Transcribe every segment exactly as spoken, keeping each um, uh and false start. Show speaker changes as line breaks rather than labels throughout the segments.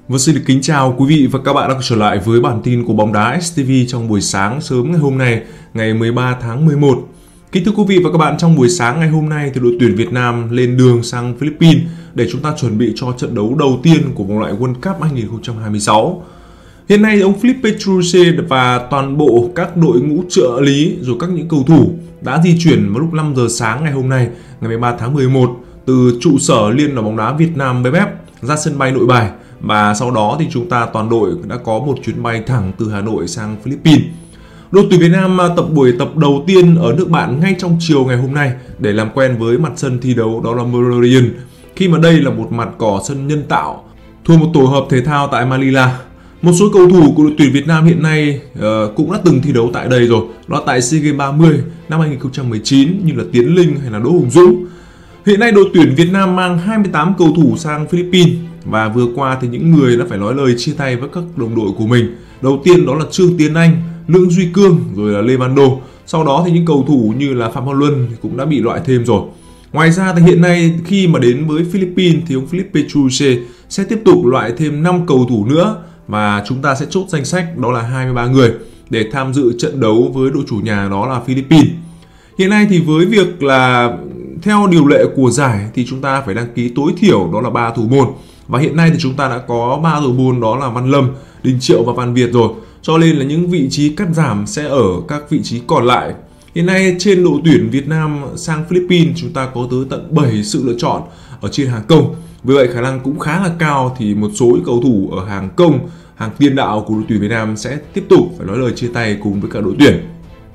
Vâng, xin được kính chào quý vị và các bạn đã quay trở lại với bản tin của bóng đá ét tê vê trong buổi sáng sớm ngày hôm nay, ngày mười ba tháng mười một. Kính thưa quý vị và các bạn, trong buổi sáng ngày hôm nay thì đội tuyển Việt Nam lên đường sang Philippines để chúng ta chuẩn bị cho trận đấu đầu tiên của vòng loại World Cup hai không hai sáu. Hiện nay ông Filipe Petrucci và toàn bộ các đội ngũ trợ lý rồi các những cầu thủ đã di chuyển vào lúc năm giờ sáng ngày hôm nay, ngày mười ba tháng mười một từ trụ sở Liên đoàn bóng đá Việt Nam vê ép ép ra sân bay Nội Bài. Và sau đó thì chúng ta toàn đội đã có một chuyến bay thẳng từ Hà Nội sang Philippines. Đội tuyển Việt Nam tập buổi tập đầu tiên ở nước bạn ngay trong chiều ngày hôm nay để làm quen với mặt sân thi đấu đó là Merlion, khi mà đây là một mặt cỏ sân nhân tạo thuộc một tổ hợp thể thao tại Manila. Một số cầu thủ của đội tuyển Việt Nam hiện nay uh, cũng đã từng thi đấu tại đây rồi, đó tại SEA Games ba mươi năm hai không một chín như là Tiến Linh hay là Đỗ Hùng Dũng. Hiện nay đội tuyển Việt Nam mang hai mươi tám cầu thủ sang Philippines và vừa qua thì những người đã phải nói lời chia tay với các đồng đội của mình. Đầu tiên đó là Trương Tiến Anh, Lương Duy Cương rồi là Lê Văn Đô. Sau đó thì những cầu thủ như là Phạm Văn Luân cũng đã bị loại thêm rồi. Ngoài ra thì hiện nay khi mà đến với Philippines thì ông Filipe Petrucci sẽ tiếp tục loại thêm năm cầu thủ nữa và chúng ta sẽ chốt danh sách đó là hai mươi ba người để tham dự trận đấu với đội chủ nhà đó là Philippines. Hiện nay thì với việc là theo điều lệ của giải thì chúng ta phải đăng ký tối thiểu đó là ba thủ môn. Và hiện nay thì chúng ta đã có ba thủ môn đó là Văn Lâm, Đình Triệu và Văn Việt rồi. Cho nên là những vị trí cắt giảm sẽ ở các vị trí còn lại. Hiện nay trên đội tuyển Việt Nam sang Philippines chúng ta có tới tận bảy sự lựa chọn ở trên hàng công. Vì vậy khả năng cũng khá là cao thì một số cầu thủ ở hàng công, hàng tiền đạo của đội tuyển Việt Nam sẽ tiếp tục phải nói lời chia tay cùng với cả đội tuyển.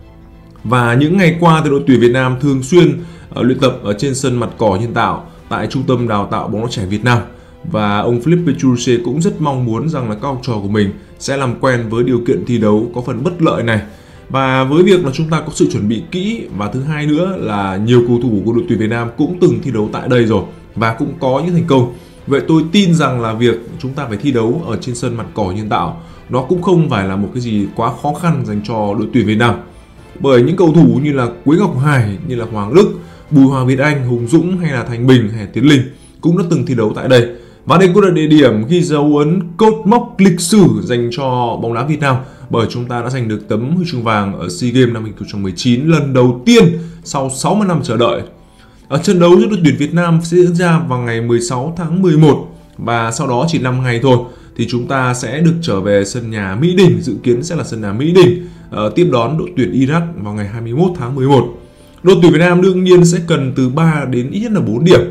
Và những ngày qua thì đội tuyển Việt Nam thường xuyên uh, luyện tập ở trên sân mặt cỏ nhân tạo tại Trung tâm Đào tạo bóng đá trẻ Việt Nam. Và ông Filipe Petrucci cũng rất mong muốn rằng là các học trò của mình sẽ làm quen với điều kiện thi đấu có phần bất lợi này. Và với việc là chúng ta có sự chuẩn bị kỹ và thứ hai nữa là nhiều cầu thủ của đội tuyển Việt Nam cũng từng thi đấu tại đây rồi và cũng có những thành công. Vậy tôi tin rằng là việc chúng ta phải thi đấu ở trên sân mặt cỏ nhân tạo nó cũng không phải là một cái gì quá khó khăn dành cho đội tuyển Việt Nam. Bởi những cầu thủ như là Quế Ngọc Hải, như là Hoàng Đức, Bùi Hoàng Việt Anh, Hùng Dũng hay là Thành Bình hay là Tiến Linh cũng đã từng thi đấu tại đây. Và đây cũng là địa điểm ghi dấu ấn cột mốc lịch sử dành cho bóng đá Việt Nam, bởi chúng ta đã giành được tấm huy chương vàng ở SEA Games năm hai không một chín lần đầu tiên sau sáu mươi năm chờ đợi. Ở trận đấu giữa đội tuyển Việt Nam sẽ diễn ra vào ngày mười sáu tháng mười một và sau đó chỉ năm ngày thôi thì chúng ta sẽ được trở về sân nhà Mỹ Đình, dự kiến sẽ là sân nhà Mỹ Đình uh, tiếp đón đội tuyển Iraq vào ngày hai mươi mốt tháng mười một. Đội tuyển Việt Nam đương nhiên sẽ cần từ ba đến ít nhất là bốn điểm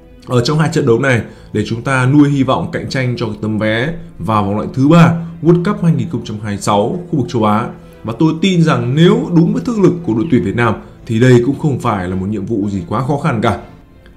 ở trong hai trận đấu này để chúng ta nuôi hy vọng cạnh tranh cho tấm vé vào vòng loại thứ ba World Cup hai không hai sáu khu vực châu Á. Và tôi tin rằng nếu đúng với thực lực của đội tuyển Việt Nam thì đây cũng không phải là một nhiệm vụ gì quá khó khăn cả.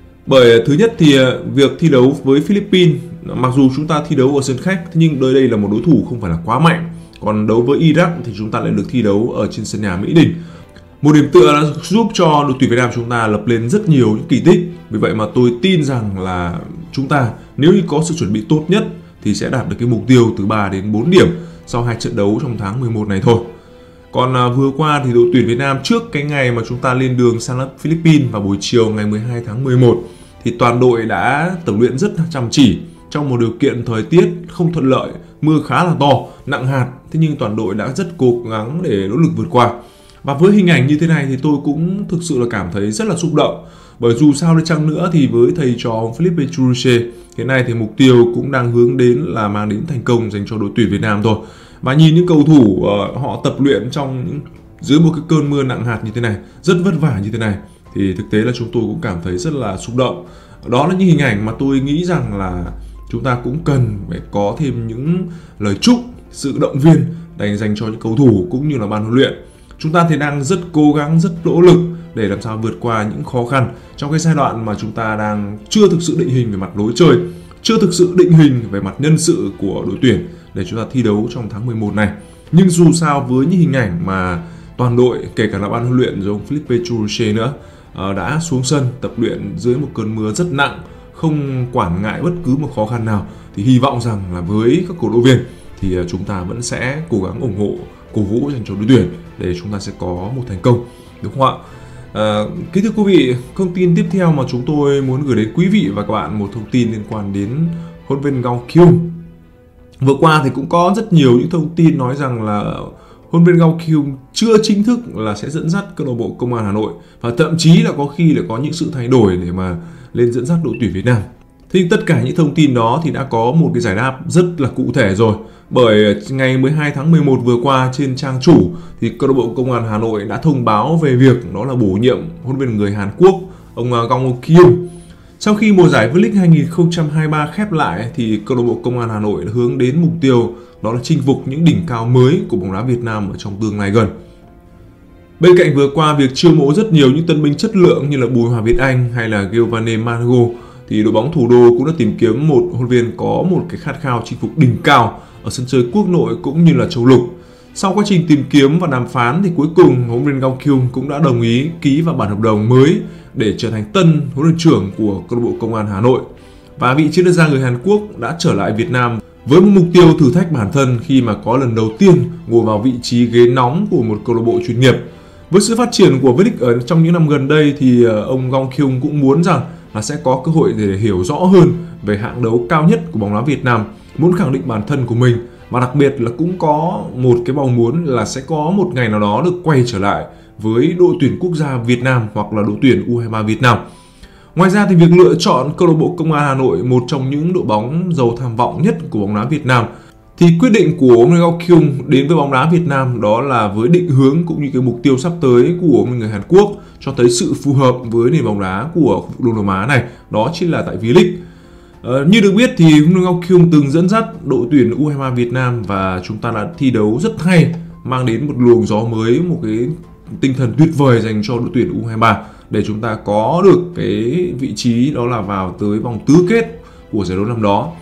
Bởi thứ nhất thì việc thi đấu với Philippines, mặc dù chúng ta thi đấu ở sân khách nhưng đây đây là một đối thủ không phải là quá mạnh. Còn đấu với Iraq thì chúng ta lại được thi đấu ở trên sân nhà Mỹ Đình. Một điểm tựa đã giúp cho đội tuyển Việt Nam chúng ta lập lên rất nhiều những kỳ tích. Vì vậy mà tôi tin rằng là chúng ta nếu như có sự chuẩn bị tốt nhất thì sẽ đạt được cái mục tiêu từ ba đến bốn điểm sau hai trận đấu trong tháng mười một này thôi. Còn à, vừa qua thì đội tuyển Việt Nam trước cái ngày mà chúng ta lên đường sang Philippines vào buổi chiều ngày mười hai tháng mười một thì toàn đội đã tập luyện rất chăm chỉ trong một điều kiện thời tiết không thuận lợi, mưa khá là to, nặng hạt. Thế nhưng toàn đội đã rất cố gắng để nỗ lực vượt qua. Và với hình ảnh như thế này thì tôi cũng thực sự là cảm thấy rất là xúc động. Bởi dù sao đi chăng nữa thì với thầy trò Filipe Petrucci hiện nay thì mục tiêu cũng đang hướng đến là mang đến thành công dành cho đội tuyển Việt Nam thôi. Và nhìn những cầu thủ uh, họ tập luyện trong những, dưới một cái cơn mưa nặng hạt như thế này, rất vất vả như thế này thì thực tế là chúng tôi cũng cảm thấy rất là xúc động. Đó là những hình ảnh mà tôi nghĩ rằng là chúng ta cũng cần phải có thêm những lời chúc, sự động viên dành dành cho những cầu thủ cũng như là ban huấn luyện. Chúng ta thì đang rất cố gắng, rất nỗ lực để làm sao vượt qua những khó khăn trong cái giai đoạn mà chúng ta đang chưa thực sự định hình về mặt lối chơi, chưa thực sự định hình về mặt nhân sự của đội tuyển để chúng ta thi đấu trong tháng mười một này. Nhưng dù sao với những hình ảnh mà toàn đội, kể cả là ban huấn luyện rồi ông Filipe Petrucci nữa, đã xuống sân tập luyện dưới một cơn mưa rất nặng, không quản ngại bất cứ một khó khăn nào, thì hy vọng rằng là với các cổ động viên thì chúng ta vẫn sẽ cố gắng ủng hộ, cổ vũ dành cho đội tuyển để chúng ta sẽ có một thành công, đúng không ạ? À, kính thưa quý vị, thông tin tiếp theo mà chúng tôi muốn gửi đến quý vị và các bạn một thông tin liên quan đến huấn luyện viên Gao Kyung. Vừa qua thì cũng có rất nhiều những thông tin nói rằng là huấn luyện viên Gao Kyung chưa chính thức là sẽ dẫn dắt câu lạc bộ Công an Hà Nội, và thậm chí là có khi là có những sự thay đổi để mà lên dẫn dắt đội tuyển Việt Nam. Thì tất cả những thông tin đó thì đã có một cái giải đáp rất là cụ thể rồi. Bởi ngày mười hai tháng mười một vừa qua trên trang chủ thì câu lạc bộ Công an Hà Nội đã thông báo về việc đó là bổ nhiệm huấn luyện viên người Hàn Quốc, ông Gao Kyung. Sau khi mùa giải V-League hai nghìn không trăm hai mươi ba khép lại thì câu lạc bộ Công an Hà Nội đã hướng đến mục tiêu đó là chinh phục những đỉnh cao mới của bóng đá Việt Nam ở trong tương lai gần. Bên cạnh vừa qua việc chiêu mộ rất nhiều những tân binh chất lượng như là Bùi Hòa Việt Anh hay là Giovanni Mango, thì đội bóng thủ đô cũng đã tìm kiếm một huấn luyện viên có một cái khát khao chinh phục đỉnh cao ở sân chơi quốc nội cũng như là châu lục. Sau quá trình tìm kiếm và đàm phán thì cuối cùng huấn luyện viên Gao Kyung cũng đã đồng ý ký vào bản hợp đồng mới để trở thành tân huấn luyện trưởng của câu lạc bộ Công an Hà Nội. Và vị chiến lược gia người Hàn Quốc đã trở lại Việt Nam với một mục tiêu thử thách bản thân khi mà có lần đầu tiên ngồi vào vị trí ghế nóng của một câu lạc bộ chuyên nghiệp. Với sự phát triển của V-League ở trong những năm gần đây thì ông Gao Kyung cũng muốn rằng là sẽ có cơ hội để hiểu rõ hơn về hạng đấu cao nhất của bóng đá Việt Nam, muốn khẳng định bản thân của mình, và đặc biệt là cũng có một cái mong muốn là sẽ có một ngày nào đó được quay trở lại với đội tuyển quốc gia Việt Nam hoặc là đội tuyển U hai mươi ba Việt Nam. Ngoài ra thì việc lựa chọn câu lạc bộ Công an Hà Nội, một trong những đội bóng giàu tham vọng nhất của bóng đá Việt Nam, thì quyết định của ông Gao Kyung đến với bóng đá Việt Nam đó là với định hướng cũng như cái mục tiêu sắp tới của người Hàn Quốc, cho thấy sự phù hợp với nền bóng đá của khu vực Đông Nam Á này, đó chính là tại V-League. Ờ, như được biết thì Gao Kyung từng dẫn dắt đội tuyển U hai mươi ba Việt Nam và chúng ta đã thi đấu rất hay, mang đến một luồng gió mới, một cái tinh thần tuyệt vời dành cho đội tuyển U hai mươi ba để chúng ta có được cái vị trí đó là vào tới vòng tứ kết của giải đấu năm đó.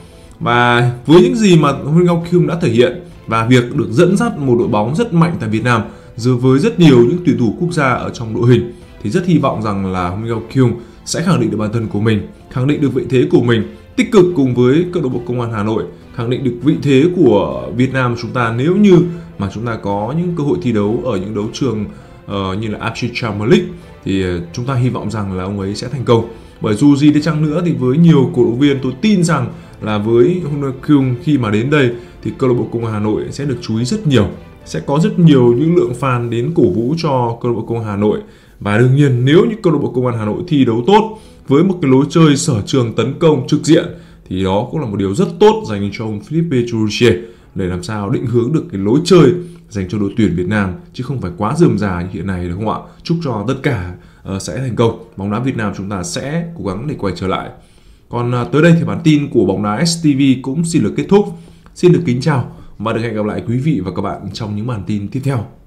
Và với những gì mà huấn luyện viên Gao Kyung đã thể hiện và việc được dẫn dắt một đội bóng rất mạnh tại Việt Nam giữa với rất nhiều những tuyển thủ quốc gia ở trong đội hình, thì rất hy vọng rằng là huấn luyện viên Gao Kyung sẽ khẳng định được bản thân của mình, khẳng định được vị thế của mình, tích cực cùng với câu lạc bộ Công an Hà Nội, khẳng định được vị thế của Việt Nam chúng ta nếu như mà chúng ta có những cơ hội thi đấu ở những đấu trường uh, như là a ép xê Champions League, thì chúng ta hy vọng rằng là ông ấy sẽ thành công. Bởi dù gì đi chăng nữa thì với nhiều cổ động viên, tôi tin rằng là với huấn luyện viên Kyung khi mà đến đây thì câu lạc bộ Công an Hà Nội sẽ được chú ý rất nhiều, sẽ có rất nhiều những lượng fan đến cổ vũ cho câu lạc bộ Công an Hà Nội. Và đương nhiên nếu như câu lạc bộ Công an Hà Nội thi đấu tốt với một cái lối chơi sở trường tấn công trực diện thì đó cũng là một điều rất tốt dành cho ông Philippe Churuche để làm sao định hướng được cái lối chơi dành cho đội tuyển Việt Nam, chứ không phải quá rườm rà như hiện nay, đúng không ạ? Chúc cho tất cả uh, sẽ thành công, bóng đá Việt Nam chúng ta sẽ cố gắng để quay trở lại. Còn uh, tới đây thì bản tin của bóng đá ét tê vê cũng xin được kết thúc. Xin được kính chào và được hẹn gặp lại quý vị và các bạn trong những bản tin tiếp theo.